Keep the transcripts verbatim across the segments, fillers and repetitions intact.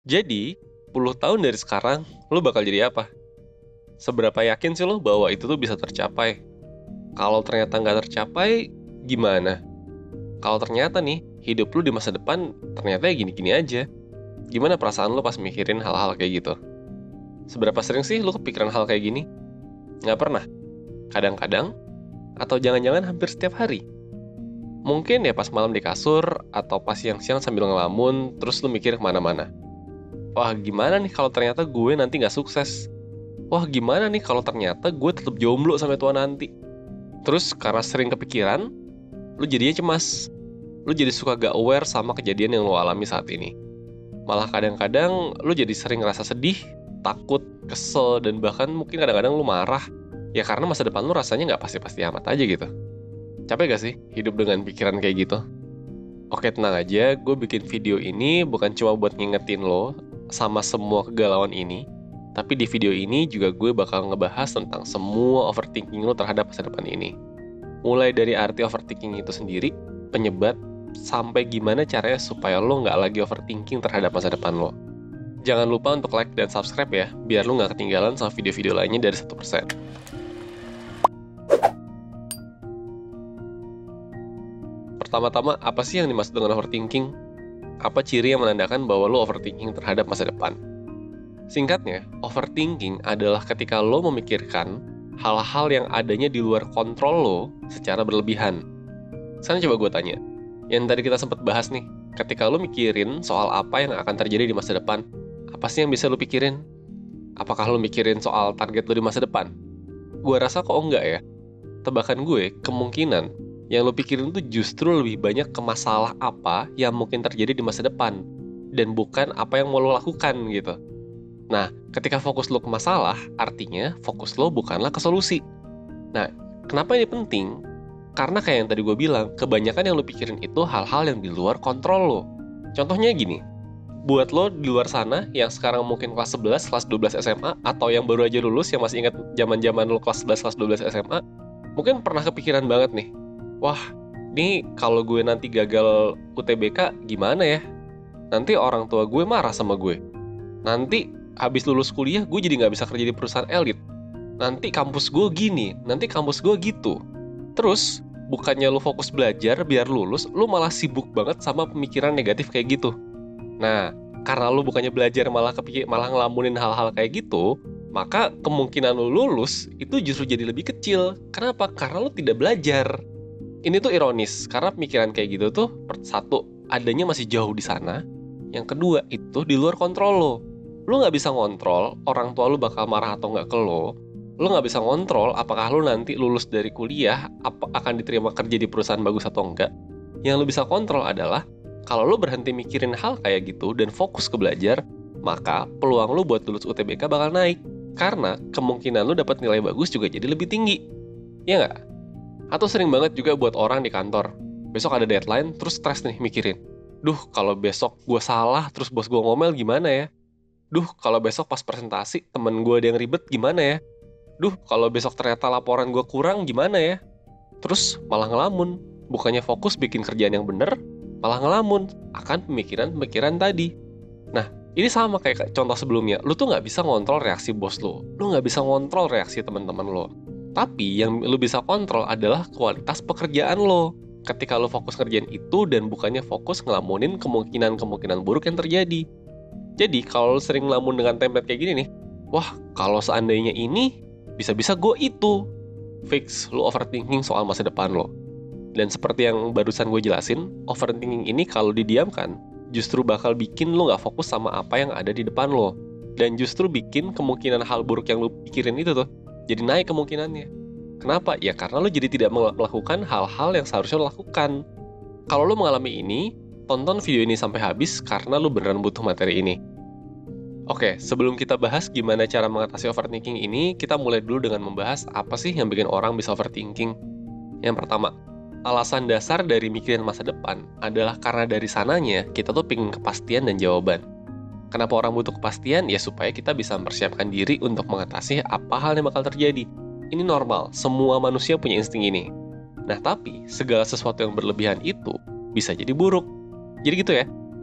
Jadi, sepuluh tahun dari sekarang, lo bakal jadi apa? Seberapa yakin sih lo bahwa itu tuh bisa tercapai? Kalau ternyata nggak tercapai, gimana? Kalau ternyata nih, hidup lo di masa depan ternyata ya gini-gini aja. Gimana perasaan lo pas mikirin hal-hal kayak gitu? Seberapa sering sih lo kepikiran hal kayak gini? Nggak pernah? Kadang-kadang? Atau jangan-jangan hampir setiap hari? Mungkin ya pas malam di kasur, atau pas siang-siang sambil ngelamun, terus lo mikir kemana-mana. Wah, gimana nih kalau ternyata gue nanti nggak sukses? Wah, gimana nih kalau ternyata gue tetap jomblo sampai tua nanti? Terus karena sering kepikiran, lu jadinya cemas. Lu jadi suka gak aware sama kejadian yang lu alami saat ini. Malah kadang-kadang lu jadi sering ngerasa sedih, takut, kesel, dan bahkan mungkin kadang-kadang lu marah. Ya karena masa depan lu rasanya gak pasti-pasti amat aja gitu. Capek gak sih hidup dengan pikiran kayak gitu? Oke, tenang aja, gue bikin video ini bukan cuma buat ngingetin lo sama semua kegalauan ini, tapi di video ini juga gue bakal ngebahas tentang semua overthinking lo terhadap masa depan ini. Mulai dari arti overthinking itu sendiri, penyebab, sampai gimana caranya supaya lo nggak lagi overthinking terhadap masa depan lo. Jangan lupa untuk like dan subscribe ya, biar lo nggak ketinggalan sama video-video lainnya dari satu persen. Pertama-tama, apa sih yang dimaksud dengan overthinking? Apa ciri yang menandakan bahwa lo overthinking terhadap masa depan? Singkatnya, overthinking adalah ketika lo memikirkan hal-hal yang adanya di luar kontrol lo secara berlebihan. Sekarang coba gue tanya, yang tadi kita sempat bahas nih, ketika lo mikirin soal apa yang akan terjadi di masa depan, apa sih yang bisa lo pikirin? Apakah lo mikirin soal target lo di masa depan? Gue rasa kok enggak ya. Tebakan gue, kemungkinan yang lo pikirin tuh justru lebih banyak ke masalah apa yang mungkin terjadi di masa depan, dan bukan apa yang mau lo lakukan gitu. Nah, ketika fokus lo ke masalah, artinya fokus lo bukanlah ke solusi. Nah, kenapa ini penting? Karena kayak yang tadi gue bilang, kebanyakan yang lo pikirin itu hal-hal yang di luar kontrol lo. Contohnya gini, buat lo di luar sana yang sekarang mungkin kelas sebelas, kelas dua belas S M A, atau yang baru aja lulus yang masih ingat zaman-zaman lo kelas sebelas, kelas dua belas S M A, mungkin pernah kepikiran banget nih, wah, ini kalau gue nanti gagal U T B K gimana ya? Nanti orang tua gue marah sama gue. Nanti habis lulus kuliah, gue jadi nggak bisa kerja di perusahaan elit. Nanti kampus gue gini, nanti kampus gue gitu. Terus, bukannya lu fokus belajar biar lulus, lu malah sibuk banget sama pemikiran negatif kayak gitu. Nah, karena lu bukannya belajar malah kepikir, malah ngelamunin hal-hal kayak gitu, maka kemungkinan lu lulus itu justru jadi lebih kecil. Kenapa? Karena lu tidak belajar. Ini tuh ironis, karena pemikiran kayak gitu tuh, satu, adanya masih jauh di sana. Yang kedua, itu di luar kontrol lo. Lo nggak bisa ngontrol orang tua lo bakal marah atau nggak ke lo. Lo nggak bisa ngontrol apakah lo nanti lulus dari kuliah apa akan diterima kerja di perusahaan bagus atau enggak. Yang lo bisa kontrol adalah kalau lo berhenti mikirin hal kayak gitu dan fokus ke belajar, maka peluang lo buat lulus U T B K bakal naik. Karena kemungkinan lo dapat nilai bagus juga jadi lebih tinggi. Ya nggak? Atau sering banget juga buat orang di kantor. Besok ada deadline, terus stres nih mikirin. Duh, kalau besok gue salah, terus bos gue ngomel gimana ya? Duh, kalau besok pas presentasi temen gue ada yang ribet gimana ya? Duh, kalau besok ternyata laporan gue kurang gimana ya? Terus malah ngelamun. Bukannya fokus bikin kerjaan yang bener, malah ngelamun akan pemikiran-pemikiran tadi. Nah, ini sama kayak contoh sebelumnya. Lu tuh nggak bisa ngontrol reaksi bos lo. Lu nggak bisa ngontrol reaksi teman-teman lo. Tapi yang lu bisa kontrol adalah kualitas pekerjaan lo. Ketika lo fokus ngerjain itu dan bukannya fokus ngelamunin kemungkinan-kemungkinan buruk yang terjadi. Jadi, kalau lo sering ngelamun dengan template kayak gini nih, wah, kalau seandainya ini, bisa-bisa gue itu. Fix, lo overthinking soal masa depan lo. Dan seperti yang barusan gue jelasin, overthinking ini kalau didiamkan, justru bakal bikin lo gak fokus sama apa yang ada di depan lo. Dan justru bikin kemungkinan hal buruk yang lo pikirin itu tuh, jadi naik kemungkinannya. Kenapa? Ya karena lo jadi tidak melakukan hal-hal yang seharusnya lo lakukan. Kalau lo mengalami ini, tonton video ini sampai habis karena lo beneran butuh materi ini. Oke, sebelum kita bahas gimana cara mengatasi overthinking ini, kita mulai dulu dengan membahas apa sih yang bikin orang bisa overthinking. Yang pertama, alasan dasar dari mikirin masa depan adalah karena dari sananya kita tuh pengen kepastian dan jawaban. Kenapa orang butuh kepastian? Ya supaya kita bisa mempersiapkan diri untuk mengatasi apa hal yang bakal terjadi. Ini normal, semua manusia punya insting ini. Nah tapi, segala sesuatu yang berlebihan itu bisa jadi buruk. Jadi gitu ya,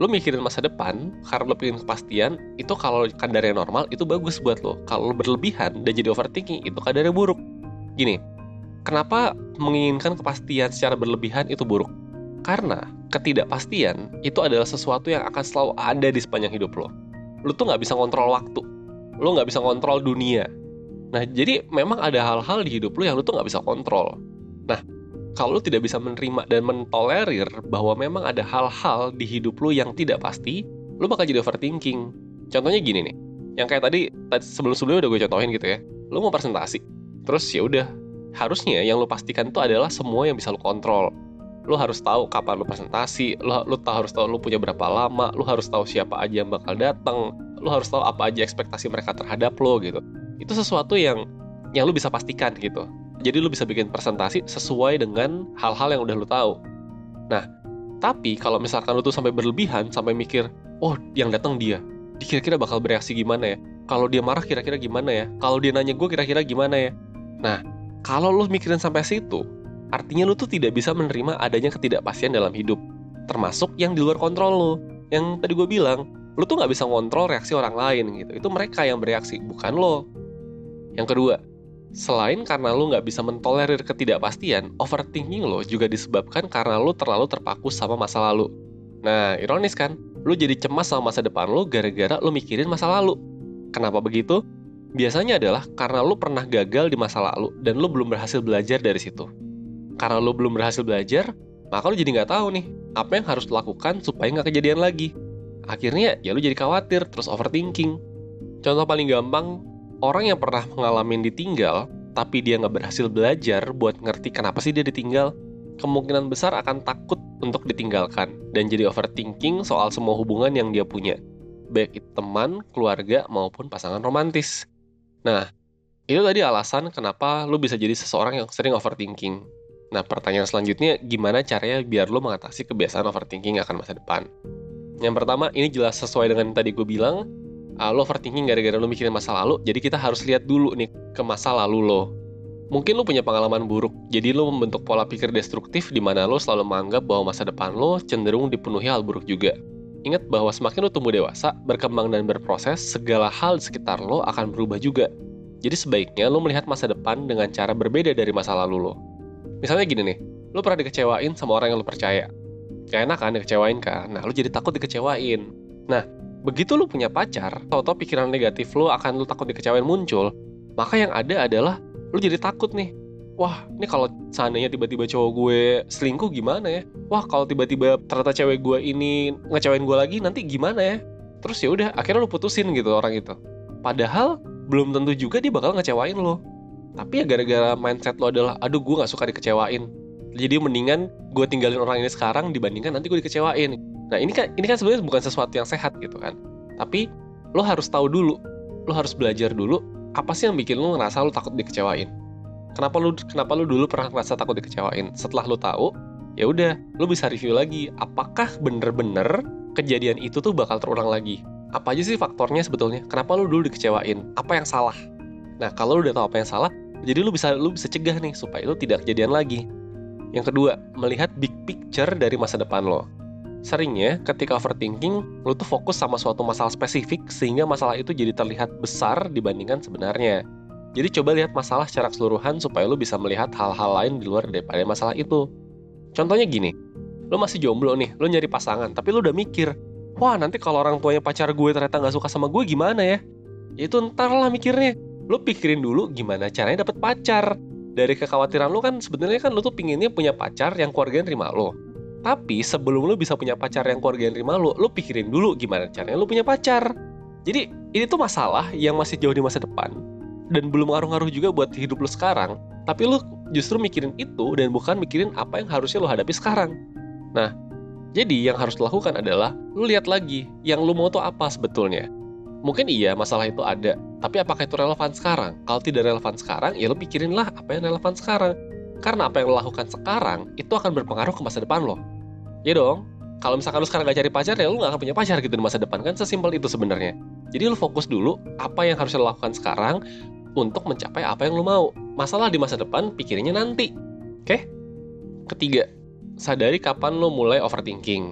Lo mikirin masa depan, karena lo pengen kepastian, itu kalau kadarnya normal, itu bagus buat lo. Kalau lo berlebihan dan jadi overthinking, itu kadarnya buruk. Gini, kenapa menginginkan kepastian secara berlebihan itu buruk? Karena ketidakpastian itu adalah sesuatu yang akan selalu ada di sepanjang hidup lo. Lo tuh nggak bisa ngontrol waktu. Lo nggak bisa ngontrol dunia. Nah, jadi memang ada hal-hal di hidup lo yang lo tuh nggak bisa kontrol. Nah, kalau lo tidak bisa menerima dan mentolerir bahwa memang ada hal-hal di hidup lo yang tidak pasti, lo bakal jadi overthinking. Contohnya gini nih, yang kayak tadi, tadi sebelum-sebelumnya udah gue contohin gitu ya. Lo mau presentasi, terus ya udah, harusnya yang lo pastikan itu adalah semua yang bisa lo kontrol. Lo harus tahu kapan lo presentasi, lo, lo tahu, harus tahu lo punya berapa lama, lo harus tahu siapa aja yang bakal datang, lo harus tahu apa aja ekspektasi mereka terhadap lo gitu. Itu sesuatu yang yang lo bisa pastikan gitu. Jadi lo bisa bikin presentasi sesuai dengan hal-hal yang udah lo tahu. Nah, tapi kalau misalkan lo tuh sampai berlebihan, sampai mikir, oh yang datang dia, dia kira-kira bakal bereaksi gimana ya? Kalau dia marah kira-kira gimana ya? Kalau dia nanya gue kira-kira gimana ya? Nah, kalau lo mikirin sampai situ, artinya lo tuh tidak bisa menerima adanya ketidakpastian dalam hidup. Termasuk yang di luar kontrol lo. Yang tadi gue bilang, lo tuh nggak bisa ngontrol reaksi orang lain gitu. Itu mereka yang bereaksi, bukan lo. Yang kedua, selain karena lo nggak bisa mentolerir ketidakpastian, overthinking lo juga disebabkan karena lo terlalu terpaku sama masa lalu. Nah, ironis kan? Lo jadi cemas sama masa depan lo gara-gara lo mikirin masa lalu. Kenapa begitu? Biasanya adalah karena lo pernah gagal di masa lalu dan lo belum berhasil belajar dari situ. Karena lo belum berhasil belajar, maka lo jadi nggak tahu nih apa yang harus lo lakukan supaya nggak kejadian lagi. Akhirnya ya lo jadi khawatir, terus overthinking. Contoh paling gampang, orang yang pernah mengalami ditinggal, tapi dia nggak berhasil belajar buat ngerti kenapa sih dia ditinggal, kemungkinan besar akan takut untuk ditinggalkan, dan jadi overthinking soal semua hubungan yang dia punya, baik itu teman, keluarga, maupun pasangan romantis. Nah, itu tadi alasan kenapa lo bisa jadi seseorang yang sering overthinking. Nah, pertanyaan selanjutnya, gimana caranya biar lo mengatasi kebiasaan overthinking akan masa depan? Yang pertama, ini jelas sesuai dengan yang tadi gue bilang, uh, lo overthinking gara-gara lo mikirin masa lalu, jadi kita harus lihat dulu nih ke masa lalu lo. Mungkin lo punya pengalaman buruk, jadi lo membentuk pola pikir destruktif di mana lo selalu menganggap bahwa masa depan lo cenderung dipenuhi hal buruk juga. Ingat bahwa semakin lo tumbuh dewasa, berkembang dan berproses, segala hal di sekitar lo akan berubah juga. Jadi sebaiknya lo melihat masa depan dengan cara berbeda dari masa lalu lo. Misalnya gini nih, lo pernah dikecewain sama orang yang lo percaya. Gak enak kan dikecewain kan? Nah, lo jadi takut dikecewain. Nah, begitu lo punya pacar, tau-tau pikiran negatif lo akan lo takut dikecewain muncul, maka yang ada adalah lo jadi takut nih. Wah, ini kalau seandainya tiba-tiba cowok gue selingkuh gimana ya? Wah, kalau tiba-tiba ternyata cewek gue ini ngecewain gue lagi, nanti gimana ya? Terus ya udah, akhirnya lo putusin gitu orang itu. Padahal belum tentu juga dia bakal ngecewain lo. Tapi ya gara-gara mindset lo adalah, aduh gue gak suka dikecewain, jadi mendingan gue tinggalin orang ini sekarang dibandingkan nanti gue dikecewain. Nah ini kan ini kan sebenarnya bukan sesuatu yang sehat gitu kan. Tapi lo harus tahu dulu, lo harus belajar dulu apa sih yang bikin lo ngerasa lo takut dikecewain. Kenapa lo kenapa lo dulu pernah ngerasa takut dikecewain? Setelah lo tahu, ya udah lo bisa review lagi. Apakah bener-bener kejadian itu tuh bakal terulang lagi? Apa aja sih faktornya sebetulnya? Kenapa lo dulu dikecewain? Apa yang salah? Nah, kalau lu udah tahu apa yang salah, jadi lu bisa lu bisa cegah nih supaya lu tidak kejadian lagi. Yang kedua, melihat big picture dari masa depan lo. Seringnya, ketika overthinking, lu tuh fokus sama suatu masalah spesifik sehingga masalah itu jadi terlihat besar dibandingkan sebenarnya. Jadi coba lihat masalah secara keseluruhan supaya lu bisa melihat hal-hal lain di luar daripada masalah itu. Contohnya gini, lu masih jomblo nih, lu nyari pasangan, tapi lu udah mikir, wah nanti kalau orang tuanya pacar gue ternyata gak suka sama gue gimana ya? Ya itu ntar lah mikirnya. Lo pikirin dulu gimana caranya dapet pacar. Dari kekhawatiran lo kan sebenarnya kan lo tuh pinginnya punya pacar yang keluarganya nerima lo. Tapi sebelum lo bisa punya pacar yang keluarganya nerima lo, lo pikirin dulu gimana caranya lo punya pacar. Jadi ini tuh masalah yang masih jauh di masa depan dan belum ngaruh-ngaruh juga buat hidup lo sekarang. Tapi lo justru mikirin itu dan bukan mikirin apa yang harusnya lo hadapi sekarang. Nah, jadi yang harus lo lakukan adalah lo lihat lagi yang lo mau tuh apa sebetulnya. Mungkin iya masalah itu ada, tapi apakah itu relevan sekarang? Kalau tidak relevan sekarang, ya lo pikirinlah apa yang relevan sekarang. Karena apa yang lo lakukan sekarang, itu akan berpengaruh ke masa depan lo. Ya dong, kalau misalkan lo sekarang gak cari pacar, ya lo gak akan punya pacar gitu di masa depan. Kan sesimpel itu sebenarnya. Jadi lo fokus dulu apa yang harus lo lakukan sekarang untuk mencapai apa yang lo mau. Masalah di masa depan, pikirinnya nanti. Oke? Ketiga, sadari kapan lo mulai overthinking.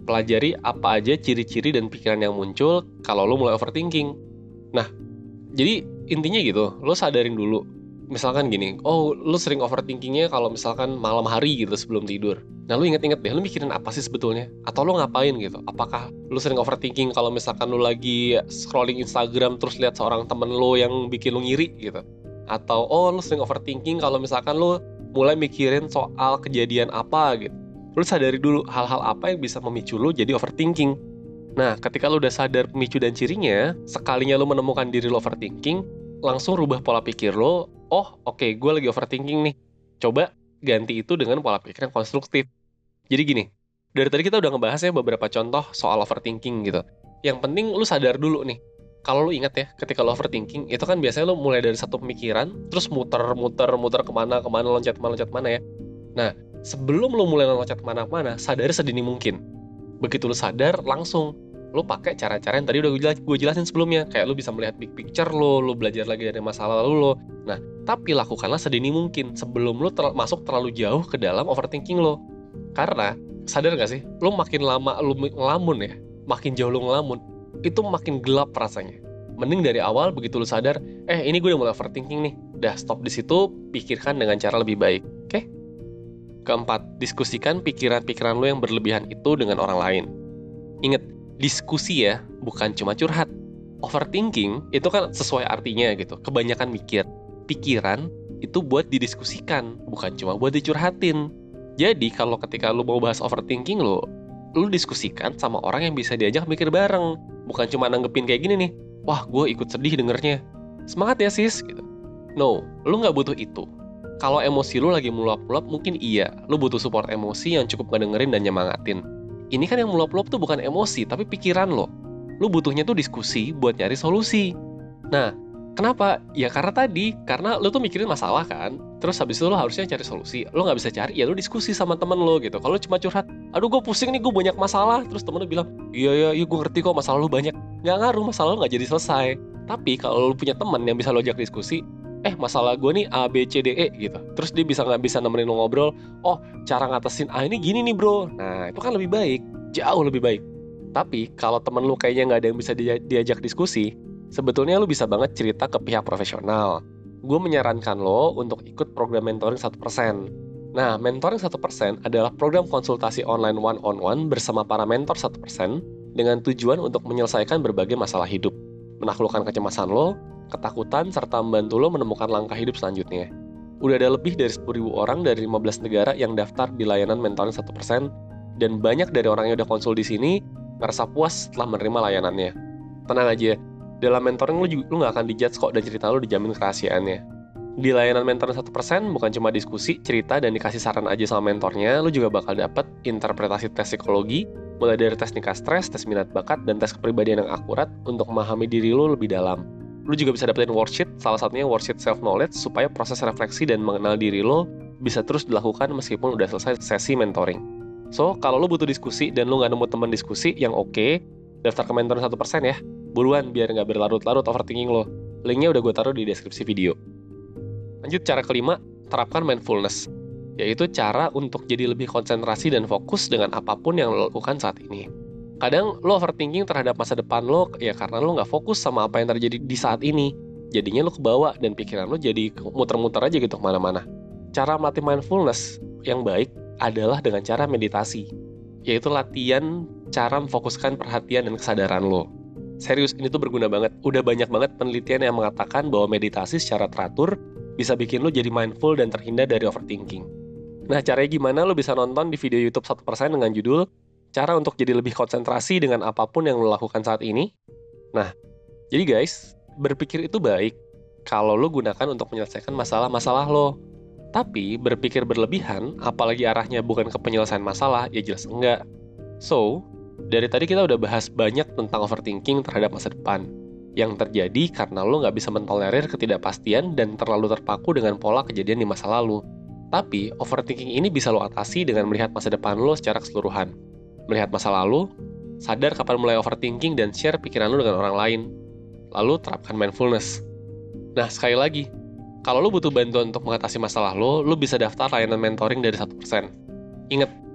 pelajari apa aja ciri-ciri dan pikiran yang muncul kalau lo mulai overthinking. Nah, jadi intinya gitu, lo sadarin dulu. Misalkan gini, oh lo sering overthinkingnya kalau misalkan malam hari gitu sebelum tidur. Nah lo inget-inget deh, lo mikirin apa sih sebetulnya? Atau lo ngapain gitu? Apakah lo sering overthinking kalau misalkan lo lagi scrolling Instagram terus lihat seorang temen lo yang bikin lo ngiri gitu? Atau oh lo sering overthinking kalau misalkan lo mulai mikirin soal kejadian apa gitu? Lo sadari dulu hal-hal apa yang bisa memicu lo jadi overthinking. Nah, ketika lo udah sadar pemicu dan cirinya, sekalinya lo menemukan diri lo overthinking, langsung rubah pola pikir lo. Oh, oke, okay, gue lagi overthinking nih. Coba ganti itu dengan pola pikir yang konstruktif. Jadi gini, dari tadi kita udah ngebahas ya beberapa contoh soal overthinking gitu. Yang penting lo sadar dulu nih. Kalau lo ingat ya, ketika lo overthinking, itu kan biasanya lo mulai dari satu pemikiran, terus muter-muter, muter kemana, kemana, loncat kemana, loncat kemana ya. Nah, sebelum lo mulai loncat kemana-mana, sadar sedini mungkin. Begitu lo sadar, langsung lo pakai cara-cara yang tadi udah gue, jelas, gue jelasin sebelumnya. Kayak lo bisa melihat big picture lo, lo belajar lagi dari masa lalu lo. Nah, tapi lakukanlah sedini mungkin sebelum lo ter- masuk terlalu jauh ke dalam overthinking lo. Karena, sadar gak sih, lo makin lama lo ngelamun ya, makin jauh lo ngelamun, itu makin gelap rasanya. Mending dari awal, begitu lo sadar, eh ini gue udah mulai overthinking nih, dah stop di situ, pikirkan dengan cara lebih baik. Oke? Okay? Keempat, diskusikan pikiran-pikiran lo yang berlebihan itu dengan orang lain. Ingat, diskusi ya, bukan cuma curhat. Overthinking itu kan sesuai artinya gitu, kebanyakan mikir. Pikiran itu buat didiskusikan, bukan cuma buat dicurhatin. Jadi kalau ketika lu mau bahas overthinking lo, lu diskusikan sama orang yang bisa diajak mikir bareng. Bukan cuma nanggepin kayak gini nih, wah gue ikut sedih dengernya, semangat ya sis gitu. No, lu gak butuh itu. Kalau emosi lu lagi meluap-luap mungkin iya, lu butuh support emosi yang cukup ngedengerin dan nyemangatin. Ini kan yang meluap-luap tuh bukan emosi, tapi pikiran lo. Lu butuhnya tuh diskusi buat nyari solusi. Nah, kenapa? Ya karena tadi, karena lu tuh mikirin masalah kan, terus habis itu lu harusnya cari solusi. Lu nggak bisa cari, ya lu diskusi sama temen lo gitu. Kalau cuma curhat, aduh gue pusing nih, gue banyak masalah, terus temen lu bilang, iya iya iya gue ngerti kok masalah lu banyak. Nggak ngaruh, masalah lu nggak jadi selesai. Tapi kalau lu punya temen yang bisa lo ajak diskusi, eh masalah gue nih A, B, C, D, E gitu. Terus dia bisa nggak bisa nemenin lo ngobrol, oh cara ngatasin A ini gini nih bro. Nah itu kan lebih baik, jauh lebih baik. Tapi kalau temen lu kayaknya nggak ada yang bisa dia- diajak diskusi, sebetulnya lu bisa banget cerita ke pihak profesional. Gue menyarankan lo untuk ikut program mentoring satu persen. Nah, mentoring satu persen adalah program konsultasi online one-on-one bersama para mentor satu persen dengan tujuan untuk menyelesaikan berbagai masalah hidup, menaklukkan kecemasan lo, ketakutan, serta membantu lo menemukan langkah hidup selanjutnya. Udah ada lebih dari sepuluh ribu orang dari lima belas negara yang daftar di layanan mentoring satu persen, dan banyak dari orang yang udah konsul di sini ngerasa puas setelah menerima layanannya. Tenang aja, dalam mentoring lo juga, lo gak akan dijudge kok dan cerita lo dijamin kerahasiaannya. Di layanan mentoring satu persen bukan cuma diskusi, cerita, dan dikasih saran aja sama mentornya, lo juga bakal dapet interpretasi tes psikologi, mulai dari tes nikah stres, tes minat bakat, dan tes kepribadian yang akurat untuk memahami diri lo lebih dalam. Lo juga bisa dapetin worksheet, salah satunya worksheet self-knowledge, supaya proses refleksi dan mengenal diri lo bisa terus dilakukan meskipun udah selesai sesi mentoring. So, kalau lo butuh diskusi dan lo gak nemu teman diskusi yang oke, okay, daftar ke mentoring satu persen ya. Buruan biar gak berlarut-larut overthinking lo. Linknya udah gue taruh di deskripsi video. Lanjut, cara kelima, terapkan mindfulness. Yaitu cara untuk jadi lebih konsentrasi dan fokus dengan apapun yang lo lakukan saat ini. Kadang lo overthinking terhadap masa depan lo ya karena lo gak fokus sama apa yang terjadi di saat ini. Jadinya lo kebawa dan pikiran lo jadi muter-muter aja gitu kemana-mana. Cara melatih mindfulness yang baik adalah dengan cara meditasi, yaitu latihan cara memfokuskan perhatian dan kesadaran lo. Serius, ini tuh berguna banget. Udah banyak banget penelitian yang mengatakan bahwa meditasi secara teratur bisa bikin lo jadi mindful dan terhindar dari overthinking. Nah, caranya gimana? Lo bisa nonton di video YouTube satu persen dengan judul Cara untuk jadi lebih konsentrasi dengan apapun yang lo lakukan saat ini. Nah, jadi guys, berpikir itu baik kalau lo gunakan untuk menyelesaikan masalah-masalah lo. Tapi berpikir berlebihan, apalagi arahnya bukan ke penyelesaian masalah, ya jelas enggak. So, dari tadi kita udah bahas banyak tentang overthinking terhadap masa depan, yang terjadi karena lo nggak bisa mentolerir ketidakpastian dan terlalu terpaku dengan pola kejadian di masa lalu. Tapi, overthinking ini bisa lo atasi dengan melihat masa depan lo secara keseluruhan. Melihat masa lalu, sadar kapan mulai overthinking dan share pikiran lo dengan orang lain. Lalu terapkan mindfulness. Nah, sekali lagi, kalau lo butuh bantuan untuk mengatasi masalah lo, lo bisa daftar layanan mentoring dari satu persen. Ingat,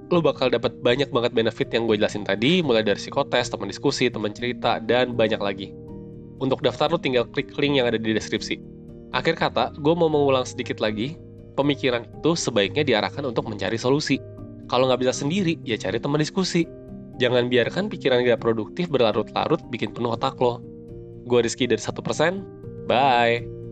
lo bakal dapat banyak banget benefit yang gue jelasin tadi, mulai dari psikotes, teman diskusi, teman cerita, dan banyak lagi. Untuk daftar lo tinggal klik link yang ada di deskripsi. Akhir kata, gue mau mengulang sedikit lagi, pemikiran itu sebaiknya diarahkan untuk mencari solusi. Kalau nggak bisa sendiri, ya cari teman diskusi. Jangan biarkan pikiran gak produktif berlarut-larut bikin penuh otak lo. Gue Rizky dari satu persen, bye!